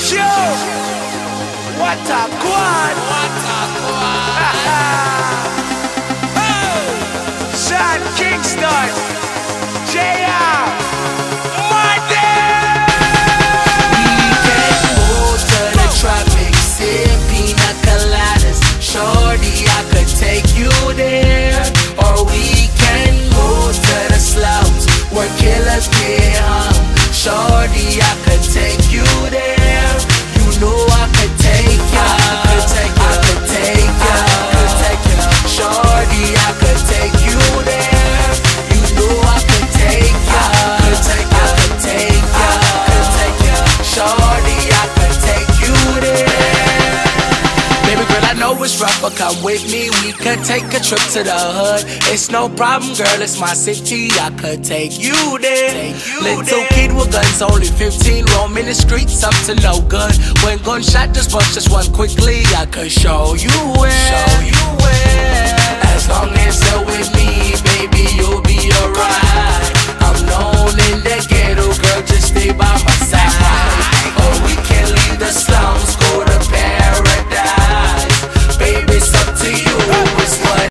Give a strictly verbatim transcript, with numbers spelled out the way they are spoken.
Yo, what a quad! What a quad! Oh, Sean Kingston, J R, Monday. We can go to the tropics, sip pina coladas. Shorty, I could take you there. Or we can go to the slums where killers get hung. Shorty, I could take you there. You know I could take ya. I could take ya. I could take ya. I could take ya. Shorty, I could take you there. You know I could take ya. I could take ya. I could take ya. I could take ya. Shorty, I could take you there. Baby girl, I know it's rough, but come with me. We could take a trip to the hood. It's no problem, girl, it's my city. I could take you there. Take you Little there. Kid with guns, only fifteen, roaming the streets up to no good. When gunshot just bust just one quickly, I could show you where. Show you where. As long as you're with me, baby, you'll be alright.